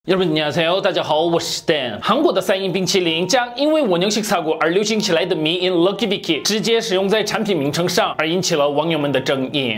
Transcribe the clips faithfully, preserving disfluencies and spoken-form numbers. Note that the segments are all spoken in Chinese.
여러분 안녕하세요， 大家好，我是 Dan。韩国的三英冰淇淋将因为我能식사고而流行起来的迷音 Lucky Vicky 直接使用在产品名称上，而引起了网友们的争议。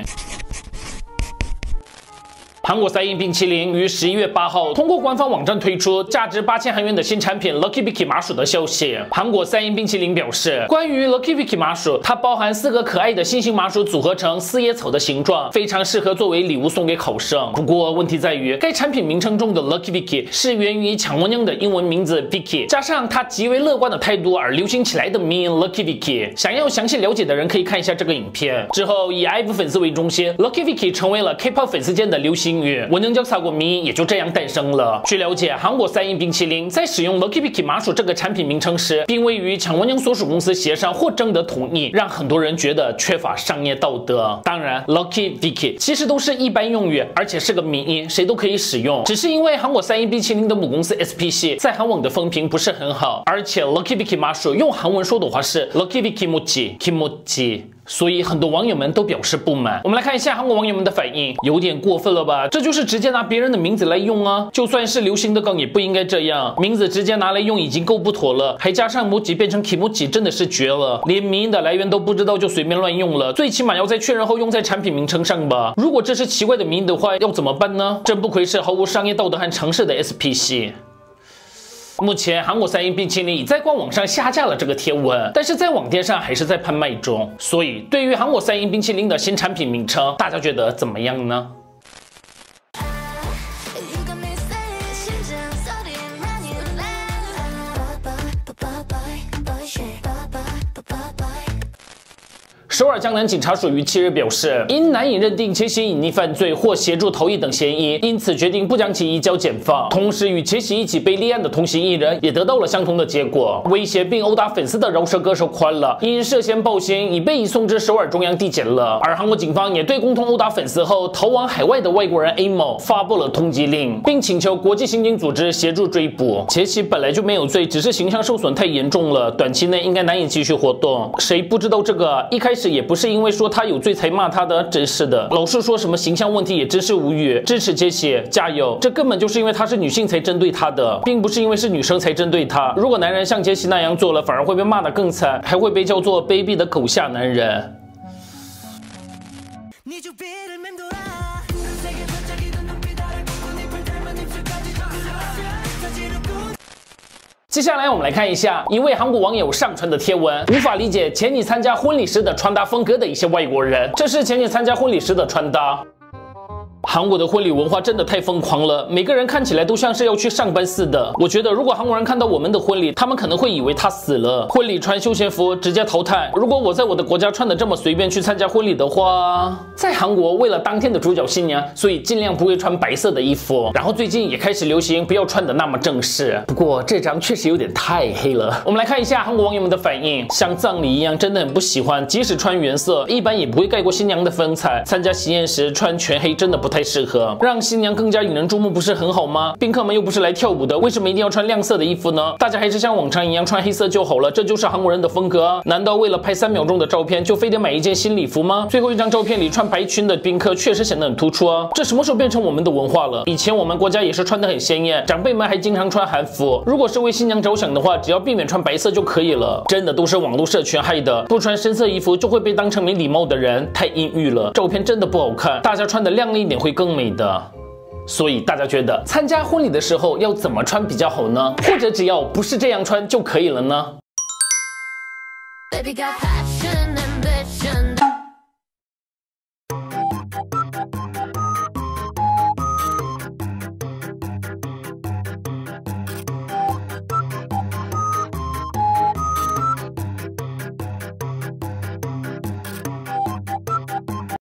韩国三英冰淇淋于十一月八号通过官方网站推出价值八千韩元的新产品 Lucky Vicky 麻薯的消息。韩国三英冰淇淋表示，关于 Lucky Vicky 麻薯，它包含四个可爱的新型麻薯组合成四叶草的形状，非常适合作为礼物送给考生。不过问题在于，该产品名称中的 Lucky Vicky 是源于强文娘的英文名字 Vicky， 加上她极为乐观的态度而流行起来的迷音 Lucky Vicky。想要详细了解的人可以看一下这个影片。之后以 I V E 粉丝为中心 ，Lucky Vicky 成为了 K-pop 粉丝间的流行。 我能叫萨国迷也就这样诞生了。据了解，韩国三英冰淇淋在使用 Lucky Vicky 麻薯这个产品名称时，并未与强文娘所属公司协商或征得同意，让很多人觉得缺乏商业道德。当然 ，Lucky Vicky 其实都是一般用语，而且是个迷音，谁都可以使用。只是因为韩国三英冰淇淋的母公司 S P C 在韩网的风评不是很好，而且 Lucky Vicky 麻薯用韩文说的话是 Lucky Vicky Mochi Kimochi。 所以很多网友们都表示不满。我们来看一下韩国网友们的反应，有点过分了吧？这就是直接拿别人的名字来用啊！就算是流行的梗，也不应该这样。名字直接拿来用已经够不妥了，还加上 emoji 变成 kimoji， 真的是绝了。连迷音的来源都不知道就随便乱用了，最起码要在确认后用在产品名称上吧？如果这是奇怪的迷音的话，要怎么办呢？真不愧是毫无商业道德和常识的 S P C。 目前，韩国三英冰淇淋已在官网上下架了这个贴文，但是在网店上还是在拍卖中。所以，对于韩国三英冰淇淋的新产品名称，大家觉得怎么样呢？ 首尔江南警察署于七日表示，因难以认定且喜隐匿犯罪或协助逃逸等嫌疑，因此决定不将其移交检方。同时，与且喜一起被立案的同行艺人也得到了相同的结果。威胁并殴打粉丝的饶舌歌手宽了，因涉嫌暴行已被移送至首尔中央地检了。而韩国警方也对共同殴打粉丝后逃往海外的外国人 A 某发布了通缉令，并请求国际刑警组织协助追捕。且喜本来就没有罪，只是形象受损太严重了，短期内应该难以继续活动。谁不知道这个？一开始 也不是因为说他有罪才骂他的，真是的。老是说什么形象问题，也真是无语。支持杰西，加油！这根本就是因为她是女性才针对她的，并不是因为是女生才针对她。如果男人像杰西那样做了，反而会被骂得更惨，还会被叫做卑鄙的狗下男人。 接下来我们来看一下一位韩国网友上传的贴文，无法理解前你参加婚礼时的穿搭风格的一些外国人。这是前你参加婚礼时的穿搭。 韩国的婚礼文化真的太疯狂了，每个人看起来都像是要去上班似的。我觉得如果韩国人看到我们的婚礼，他们可能会以为他死了。婚礼穿休闲服直接淘汰。如果我在我的国家穿的这么随便去参加婚礼的话，在韩国为了当天的主角新娘，所以尽量不会穿白色的衣服。然后最近也开始流行不要穿的那么正式。不过这张确实有点太黑了。我们来看一下韩国网友们的反应，像葬礼一样，真的很不喜欢。即使穿原色，一般也不会盖过新娘的风采。参加喜宴时穿全黑真的不太 适合，让新娘更加引人注目，不是很好吗？宾客们又不是来跳舞的，为什么一定要穿亮色的衣服呢？大家还是像往常一样穿黑色就好了，这就是韩国人的风格啊！难道为了拍三秒钟的照片，就非得买一件新礼服吗？最后一张照片里穿白裙的宾客确实显得很突出啊！这什么时候变成我们的文化了？以前我们国家也是穿得很鲜艳，长辈们还经常穿韩服。如果是为新娘着想的话，只要避免穿白色就可以了。真的都是网络社群害的，不穿深色衣服就会被当成没礼貌的人，太阴郁了。照片真的不好看，大家穿得亮丽一点会更美的。 所以大家觉得参加婚礼的时候要怎么穿比较好呢？或者只要不是这样穿就可以了呢？ Baby got passion, ambition.